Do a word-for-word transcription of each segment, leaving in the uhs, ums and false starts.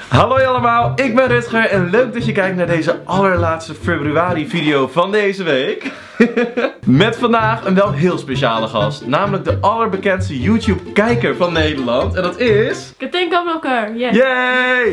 Hallo allemaal, ik ben Rutger en leuk dat je kijkt naar deze allerlaatste februari video van deze week. Met vandaag een wel heel speciale gast, namelijk de allerbekendste YouTube kijker van Nederland. En dat is... Katinka Blokker, yes. Yay!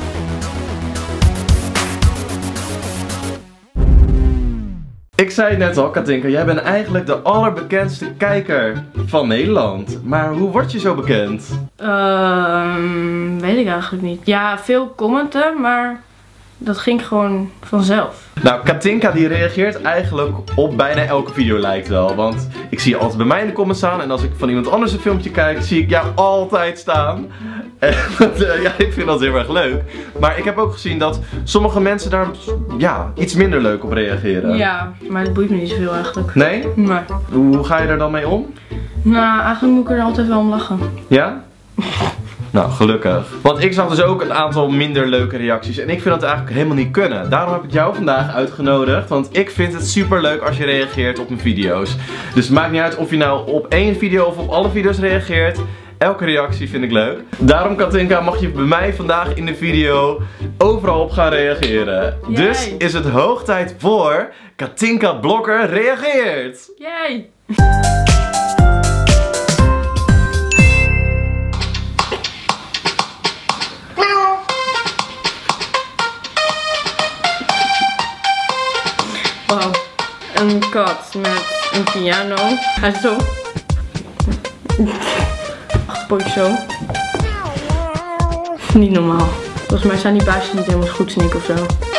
Ik zei het net al, Katinka, jij bent eigenlijk de allerbekendste kijker van Nederland. Maar hoe word je zo bekend? Ehm, weet ik eigenlijk niet. Ja, veel commenten, maar dat ging gewoon vanzelf. Nou, Katinka die reageert eigenlijk op bijna elke video, lijkt wel. Want ik zie je altijd bij mij in de comments staan. En als ik van iemand anders een filmpje kijk, zie ik jou altijd staan. En uh, ja, ik vind dat heel erg leuk. Maar ik heb ook gezien dat sommige mensen daar ja, iets minder leuk op reageren. Ja, maar het boeit me niet zoveel eigenlijk. Nee? Nee. Hoe ga je er dan mee om? Nou, eigenlijk moet ik er altijd wel om lachen. Ja? Nou, gelukkig. Want ik zag dus ook een aantal minder leuke reacties. En ik vind dat eigenlijk helemaal niet kunnen. Daarom heb ik jou vandaag uitgenodigd. Want ik vind het super leuk als je reageert op mijn video's. Dus het maakt niet uit of je nou op één video of op alle video's reageert. Elke reactie vind ik leuk. Daarom, Katinka, mag je bij mij vandaag in de video overal op gaan reageren. Yay. Dus is het hoog tijd voor Katinka Blokker reageert. Yay! Wow, een kat met een piano. Hij is zo. Achterpootje zo. Niet normaal. Volgens mij zijn die buisjes niet helemaal goed, Sneak of zo.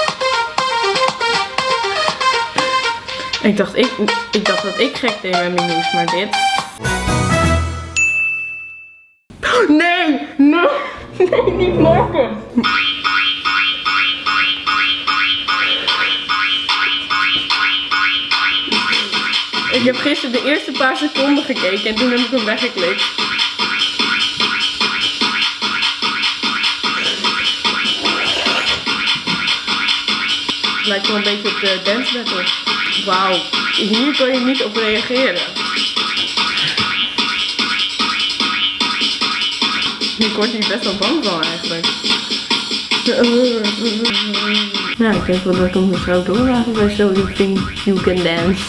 Ik dacht, ik, ik dacht dat ik gek deed met mijn nieuws, maar dit. Nee! Nee! Nee, niet maken! Ik heb gisteren de eerste paar seconden gekeken en toen heb ik hem weggeklikt. Het lijkt wel een beetje op de Dance Battle. Wauw, hier kan je niet op reageren. Ik word hier best wel bang van eigenlijk. Nou, ik denk wel dat ik hem zo doorraken bij So You Think You Can Dance.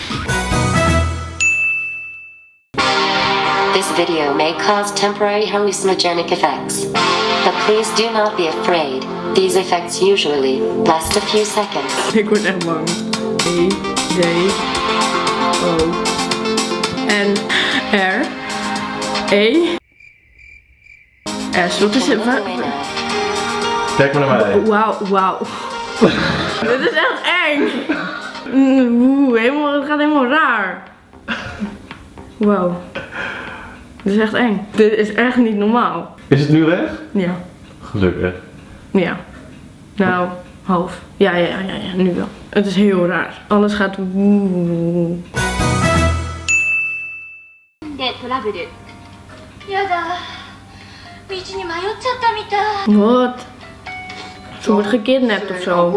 This video may cause temporary hallucinogenic effects, but please do not be afraid. These effects usually last a few seconds. Ik word echt bang. E, D, O, N, R, E, S. Wat is het? Kijk maar naar mij. Wauw, wauw. Dit is echt eng. Oeh, helemaal, het gaat helemaal raar. Wauw. Dit is echt eng. Dit is echt niet normaal. Is het nu weg? Ja. Gelukkig. Ja. Nou, half. Ja, ja, ja, ja, nu wel. Het is heel raar. Alles gaat woe. Wat? Ze wordt gekidnapt of zo.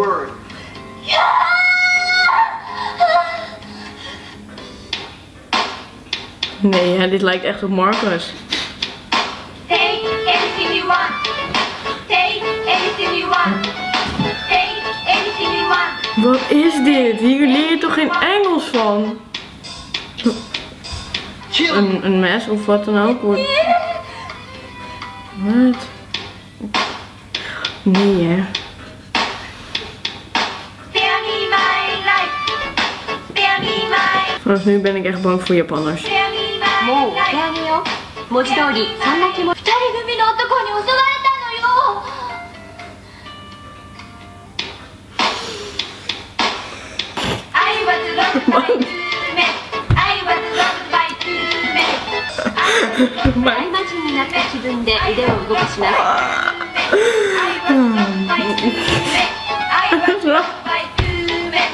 Nee, hè, dit lijkt echt op Marcus. Take anything you want. Take anything you want. Take anything you want. Wat is dit? Hier leer je toch geen Engels van? Een, een mes of wat dan ook wordt. Wat? Nee, hè? Spare me my life. Spare me my. Vanaf nu ben ik echt bang voor Japanners. Spare me my life. 文字通りそんな気持ち。二人組の男に襲われたのよ。I was loved by two men. I was loved by two men. 大魔人になった気分で腕を動かします。 I was loved by two men. I was loved by two men.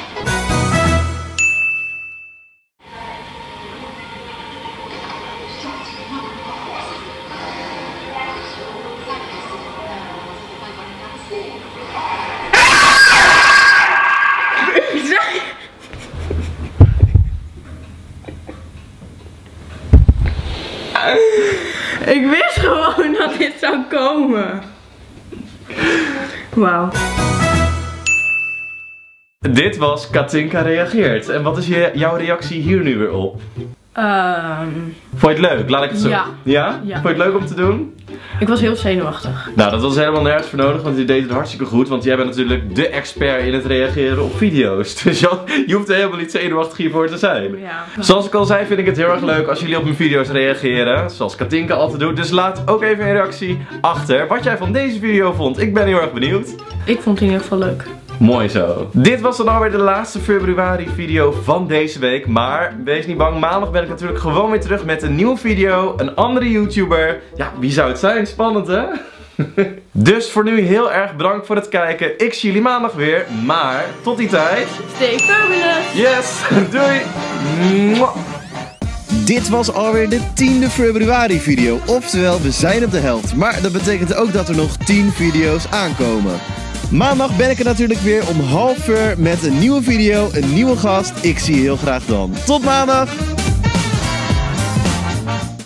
Ik wist gewoon dat dit zou komen. Wauw. Dit was Katinka reageert. En wat is je, jouw reactie hier nu weer op? Um, Vond je het leuk? Laat ik het zo. Ja. Ja? Ja. Vond je het leuk om te doen? ik was heel zenuwachtig. Nou, dat was helemaal nergens voor nodig, want je deed het hartstikke goed. Want jij bent natuurlijk de expert in het reageren op video's. Dus je, je hoeft er helemaal niet zenuwachtig hiervoor te zijn. Ja. Zoals ik al zei, vind ik het heel erg leuk als jullie op mijn video's reageren. Zoals Katinka altijd doet. Dus laat ook even een reactie achter wat jij van deze video vond. Ik ben heel erg benieuwd. Ik vond het in ieder geval leuk. Mooi zo. Dit was dan alweer de laatste februari video van deze week. Maar wees niet bang, maandag ben ik natuurlijk gewoon weer terug met een nieuwe video. Een andere YouTuber. Ja, wie zou het zijn? Spannend hè? Dus voor nu heel erg bedankt voor het kijken. Ik zie jullie maandag weer. Maar tot die tijd. Stay fabulous! Yes! Doei! Mwah. Dit was alweer de tiende februari video. Oftewel, we zijn op de helft. Maar dat betekent ook dat er nog tien video's aankomen. Maandag ben ik er natuurlijk weer om half uur met een nieuwe video, een nieuwe gast. Ik zie je heel graag dan. Tot maandag!